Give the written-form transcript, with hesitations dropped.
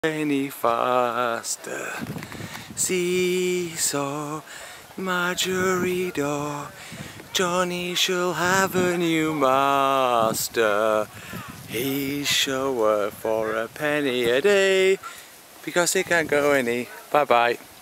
any faster. Seesaw, Marjorie Daw, Johnny shall have a new master. He shall work for a penny a day, because he can't go any. Bye bye.